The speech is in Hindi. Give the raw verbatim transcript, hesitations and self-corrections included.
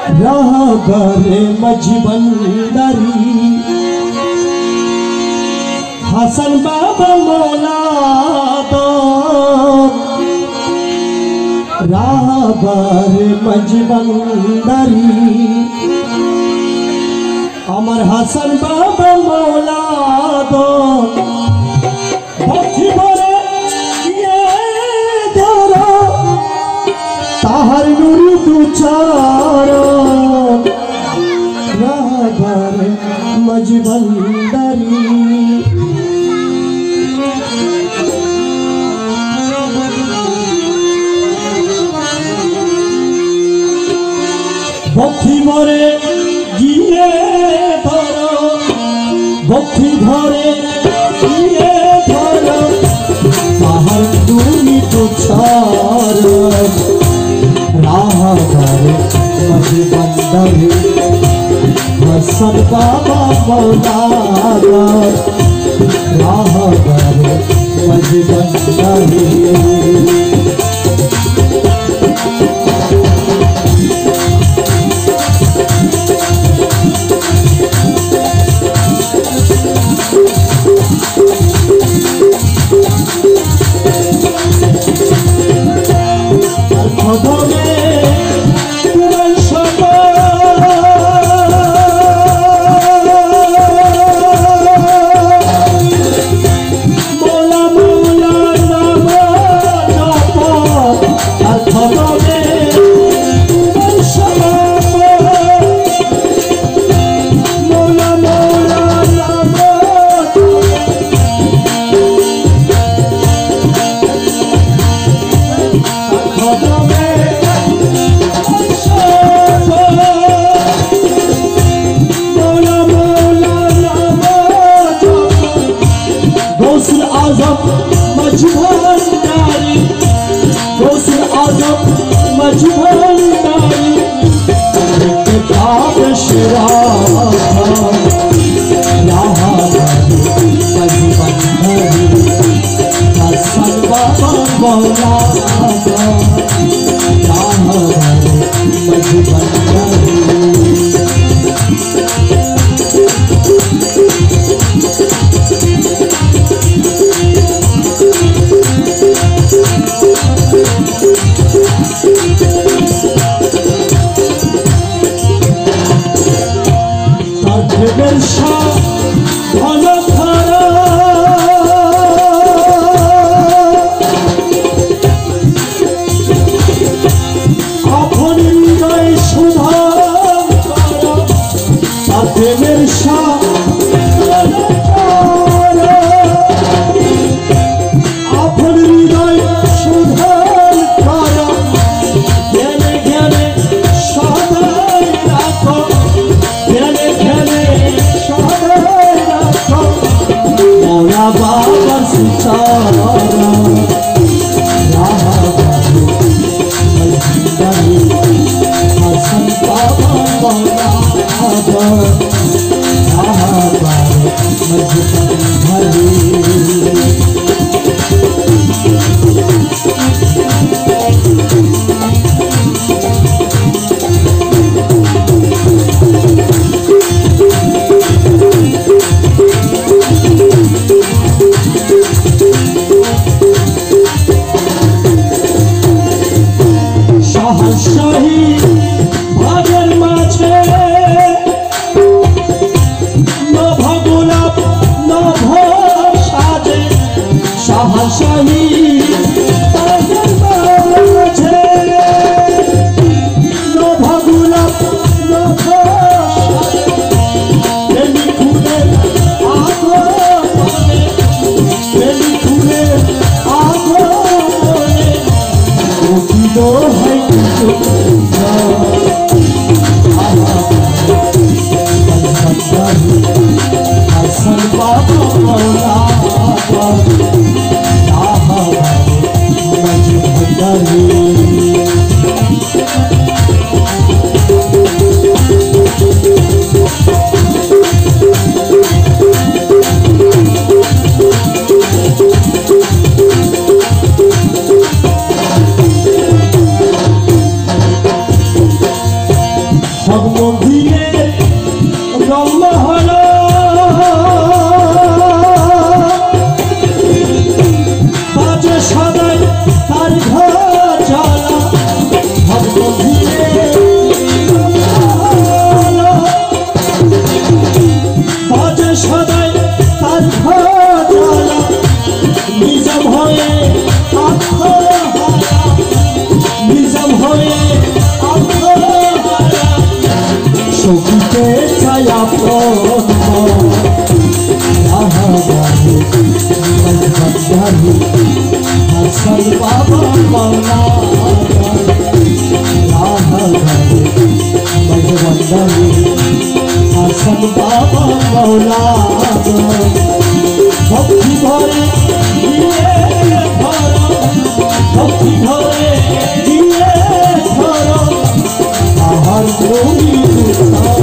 राहबरे मजबंदरी हसन बाबा मौलादा राहबरे मजबंदरी अमर हसन बाबा मौलादा ताहर नूरी दुचारो राहबर मजबंदरी बखी मरे गिए धरो बखी धरे गिए धरो ताहर नूरी दुचारो राहबर मजबंदरी हसन बाबा मौलाना राहबर मजबंदरी मजबंदरी गौसुल आजम मजबंदरी किताब शिराहा मजबंदरी हसन बाबा मौलाना मजबंदरी No ভগবন্ধিয়ে রমহর বাজে সদাই তার ঘর জ্বালা ভগবন্ধিয়ে বাজে সদাই তার ঘর জ্বালা নিজম হয়ে আত্মহারা নিজম হয়ে আত্মহারা সখীকে ছায়া প্রণাহি হাসান বাবা মৌলা হাসান বাবা মৌলা ভক্তি ভরে দিয়ে ধর ভক্তি ভরে দিয়ে ধর আহার